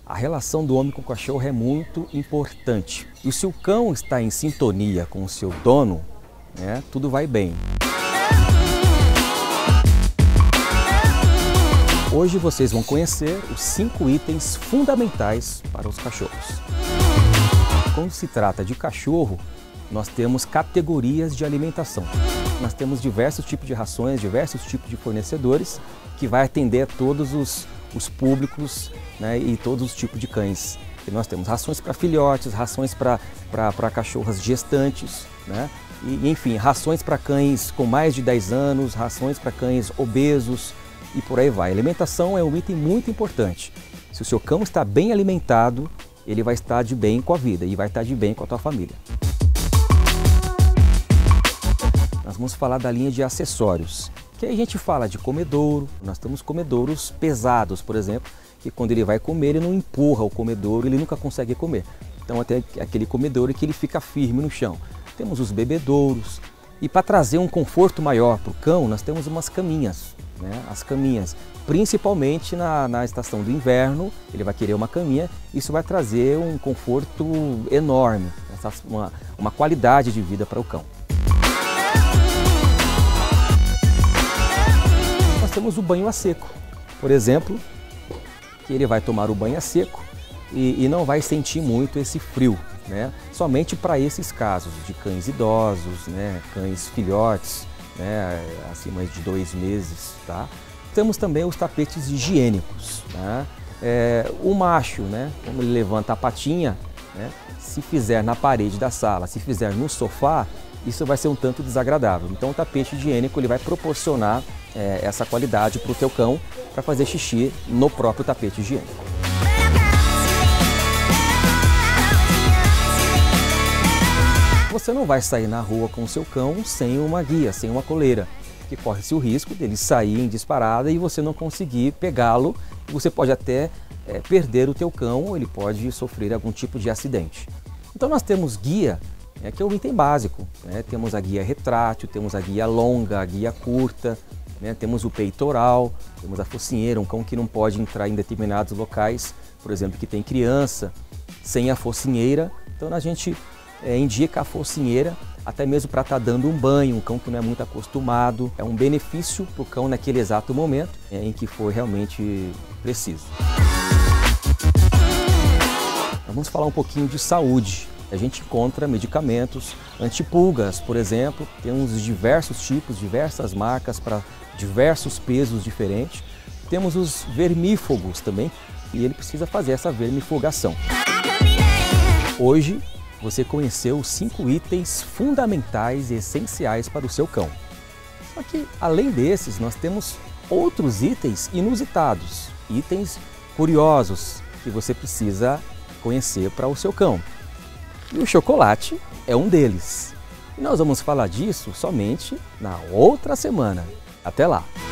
A relação do homem com o cachorro é muito importante. E se o cão está em sintonia com o seu dono, tudo vai bem. Hoje vocês vão conhecer os 5 itens fundamentais para os cachorros. Quando se trata de cachorro, nós temos categorias de alimentação. Nós temos diversos tipos de rações, diversos tipos de fornecedores que vai atender a todos os públicos, e todos os tipos de cães. E nós temos rações para filhotes, rações para cachorras gestantes, e enfim, rações para cães com mais de 10 anos, rações para cães obesos e por aí vai. A alimentação é um item muito importante. Se o seu cão está bem alimentado, ele vai estar de bem com a vida e vai estar de bem com a tua família. Nós vamos falar da linha de acessórios, que aí a gente fala de comedouro. Nós temos comedouros pesados, por exemplo, que quando ele vai comer, ele não empurra o comedouro, ele nunca consegue comer. Então até aquele comedouro que ele fica firme no chão. Temos os bebedouros. E para trazer um conforto maior para o cão, nós temos umas caminhas. As caminhas, principalmente na estação do inverno, ele vai querer uma caminha. Isso vai trazer um conforto enorme, uma qualidade de vida para o cão. Nós temos o banho a seco, por exemplo, que ele vai tomar o banho a seco e não vai sentir muito esse frio, somente para esses casos de cães idosos, cães filhotes, acima de 2 meses. Temos também os tapetes higiênicos. O macho, quando ele levanta a patinha, se fizer na parede da sala, se fizer no sofá, isso vai ser um tanto desagradável. Então o tapete higiênico ele vai proporcionar essa qualidade para o teu cão para fazer xixi no próprio tapete higiênico. Você não vai sair na rua com o seu cão sem uma guia, sem uma coleira, que corre-se o risco dele sair em disparada e você não conseguir pegá-lo. Você pode até perder o teu cão, ele pode sofrer algum tipo de acidente. Então nós temos guia, que é o item básico. Temos a guia retrátil, temos a guia longa, a guia curta, temos o peitoral, temos a focinheira, um cão que não pode entrar em determinados locais, por exemplo, que tem criança, sem a focinheira. Então a gente indica a focinheira, até mesmo para estar dando um banho, um cão que não é muito acostumado. É um benefício para o cão naquele exato momento em que for realmente preciso. Vamos falar um pouquinho de saúde. A gente encontra medicamentos antipulgas, por exemplo. Temos diversos tipos, diversas marcas para diversos pesos diferentes. Temos os vermífugos também, e ele precisa fazer essa vermifugação. Hoje você conheceu os 5 itens fundamentais e essenciais para o seu cão. Só que, além desses, nós temos outros itens inusitados, itens curiosos que você precisa conhecer para o seu cão. E o chocolate é um deles. E nós vamos falar disso somente na outra semana. Até lá!